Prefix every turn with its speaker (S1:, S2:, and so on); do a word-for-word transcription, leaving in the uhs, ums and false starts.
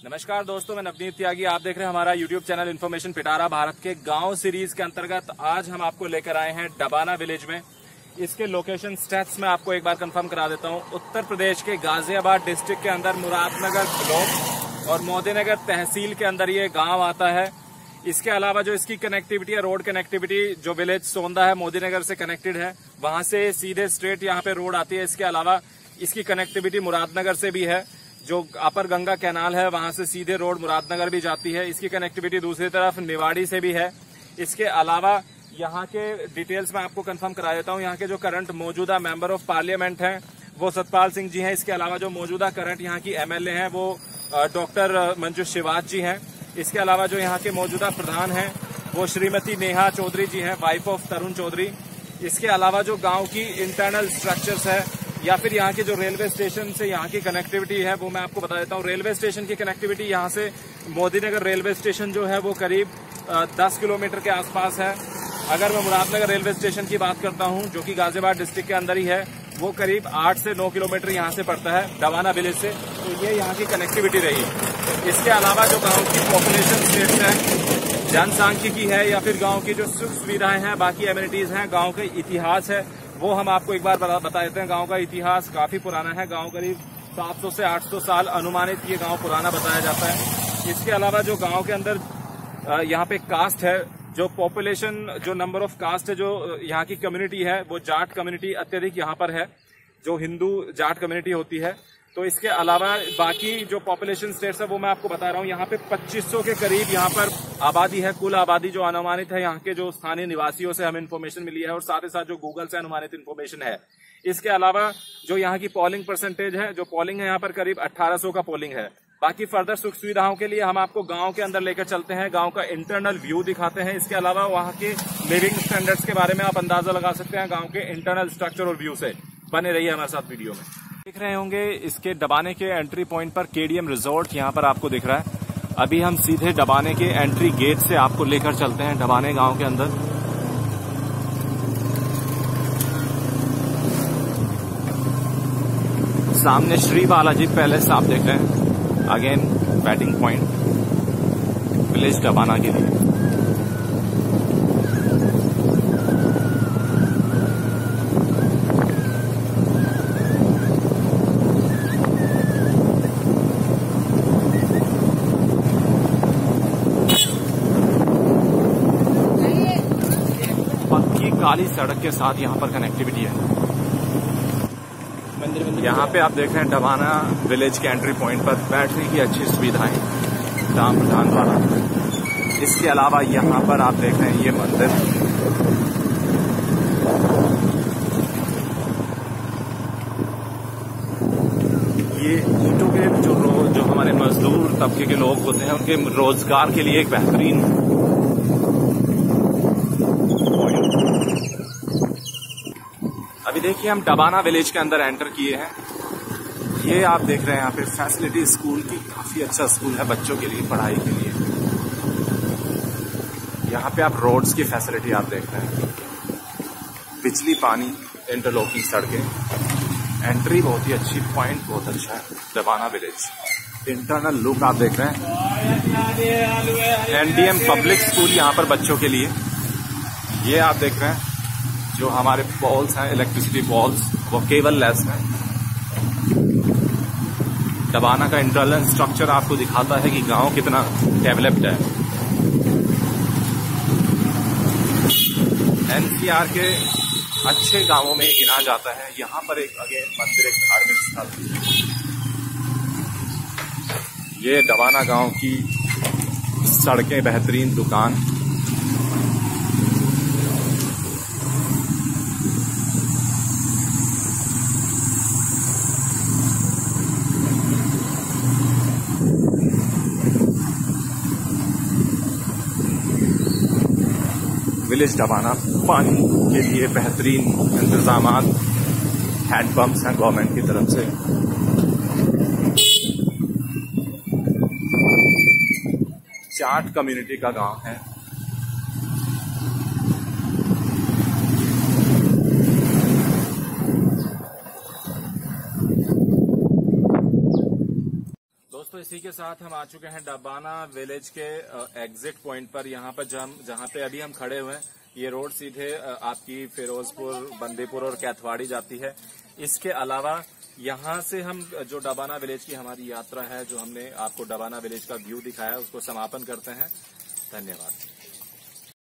S1: नमस्कार दोस्तों, मैं नवनीत त्यागी। आप देख रहे हैं हमारा यूट्यूब चैनल इन्फॉर्मेशन पिटारा भारत के गांव सीरीज के अंतर्गत। आज हम आपको लेकर आए हैं डबाना विलेज में। इसके लोकेशन स्टैट्स में आपको एक बार कंफर्म करा देता हूं। उत्तर प्रदेश के गाजियाबाद डिस्ट्रिक्ट के अंदर मुरादनगर ब्लॉक और मोदीनगर तहसील के अंदर ये गांव आता है। इसके अलावा जो इसकी कनेक्टिविटी है, रोड कनेक्टिविटी, जो विलेज सोंदा है मोदीनगर से कनेक्टेड है, वहां से सीधे स्ट्रेट यहाँ पे रोड आती है। इसके अलावा इसकी कनेक्टिविटी मुरादनगर से भी है। जो अपर गंगा कैनाल है वहां से सीधे रोड मुरादनगर भी जाती है। इसकी कनेक्टिविटी दूसरी तरफ निवाड़ी से भी है। इसके अलावा यहाँ के डिटेल्स मैं आपको कंफर्म करा देता हूँ। यहाँ के जो करंट मौजूदा मेंबर ऑफ पार्लियामेंट हैं वो सतपाल सिंह जी हैं। इसके अलावा जो मौजूदा करंट यहाँ की एमएलए हैं वो डॉक्टर मंजू शिवाज जी हैं। इसके अलावा जो यहाँ के मौजूदा प्रधान हैं वो श्रीमती नेहा चौधरी जी हैं, वाइफ ऑफ तरुण चौधरी। इसके अलावा जो गाँव की इंटरनल स्ट्रक्चर्स है या फिर यहाँ के जो रेलवे स्टेशन से यहाँ की कनेक्टिविटी है वो मैं आपको बता देता हूँ। रेलवे स्टेशन की कनेक्टिविटी यहाँ से मोदीनगर रेलवे स्टेशन जो है वो करीब दस किलोमीटर के आसपास है। अगर मैं मुरादनगर रेलवे स्टेशन की बात करता हूँ जो कि गाजियाबाद डिस्ट्रिक्ट के अंदर ही है, वो करीब आठ से नौ किलोमीटर यहाँ से पड़ता है डबाना विलेज से। तो ये यहाँ की कनेक्टिविटी रही। इसके अलावा जो गाँव की पॉपुलेशन स्टेट्स है, जनसांख्यिकी है या फिर गाँव की जो सुख सुविधाएं हैं, बाकी एमिनिटीज हैं, गाँव का इतिहास है, वो हम आपको एक बार बता देते हैं। गांव का इतिहास काफी पुराना है। गांव करीब सात सौ से आठ सौ साल अनुमानित ये गांव पुराना बताया जाता है। इसके अलावा जो गांव के अंदर यहाँ पे कास्ट है, जो पॉपुलेशन, जो नंबर ऑफ कास्ट है, जो यहाँ की कम्युनिटी है वो जाट कम्युनिटी अत्यधिक यहाँ पर है, जो हिंदू जाट कम्युनिटी होती है। तो इसके अलावा बाकी जो पॉपुलेशन स्टेट्स है वो मैं आपको बता रहा हूँ। यहाँ पे पच्चीस सौ के करीब यहाँ पर आबादी है। कुल आबादी जो अनुमानित है यहाँ के जो स्थानीय निवासियों से हमें इन्फॉर्मेशन मिली है और साथ ही साथ जो गूगल से अनुमानित इन्फॉर्मेशन है। इसके अलावा जो यहाँ की पोलिंग परसेंटेज है, जो पोलिंग है यहाँ पर करीब अठारह सौ का पोलिंग है। बाकी फर्दर सुख सुविधाओं के लिए हम आपको गाँव के अंदर लेकर चलते हैं, गाँव का इंटरनल व्यू दिखाते हैं। इसके अलावा वहाँ के लिविंग स्टैंडर्ड्स के बारे में आप अंदाजा लगा सकते हैं गाँव के इंटरनल स्ट्रक्चर और व्यू से। बने रहिए हमारे साथ वीडियो में। देख रहे होंगे इसके डबाने के एंट्री पॉइंट पर केडीएम रिजॉर्ट यहाँ पर आपको दिख रहा है। अभी हम सीधे डबाने के एंट्री गेट से आपको लेकर चलते हैं डबाने गांव के अंदर। सामने श्री बालाजी पैलेस आप देख रहे हैं। Again batting point village Dabana के लिए। काली सड़क के साथ यहाँ पर कनेक्टिविटी है। यहाँ पे आप देख रहे हैं डबाना विलेज के एंट्री पॉइंट पर बैटरी की अच्छी सुविधाएं ग्राम प्रधान द्वारा। इसके अलावा यहाँ पर आप देख रहे हैं ये मंदिर, ये ईंटों के जो जो हमारे मजदूर तबके के लोग होते हैं उनके रोजगार के लिए एक बेहतरीन। अभी देखिए हम डबाना विलेज के अंदर एंटर किए हैं। ये आप देख रहे हैं यहाँ पे फैसिलिटी स्कूल की, काफी अच्छा स्कूल है बच्चों के लिए, पढ़ाई के लिए। यहाँ पे आप रोड्स की फैसिलिटी आप देख रहे हैं, बिजली, पानी, इंटरलॉकिंग सड़कें। एंट्री बहुत ही अच्छी, पॉइंट बहुत अच्छा है डबाना विलेज। इंटरनल लुक आप देख रहे हैं। एनडीएम पब्लिक स्कूल यहाँ पर बच्चों के लिए। ये आप देख रहे हैं जो हमारे पोल्स हैं, इलेक्ट्रिसिटी पोल्स, वो केबल लेस हैं। डबाना का इंटरनल स्ट्रक्चर आपको दिखाता है कि गांव कितना डेवलप्ड है। एनसीआर के अच्छे गांवों में गिना जाता है। यहाँ पर एक अगेन मंदिर, एक धार्मिक स्थल। ये डबाना गांव की सड़कें, बेहतरीन दुकान। विलेज डबाना पानी के लिए बेहतरीन इंतजाम, हैंडपंप्स हैं गवर्नमेंट की तरफ से। जाट कम्युनिटी का गांव है। दोस्तों इसी के साथ हम आ चुके हैं डबाना विलेज के एग्जिट पॉइंट पर। यहाँ पर जहाँ पे अभी हम खड़े हुए हैं, ये रोड सीधे आपकी फिरोजपुर, बंदीपुर और कैथवाड़ी जाती है। इसके अलावा यहाँ से हम जो डबाना विलेज की हमारी यात्रा है, जो हमने आपको डबाना विलेज का व्यू दिखाया, उसको समापन करते हैं। धन्यवाद।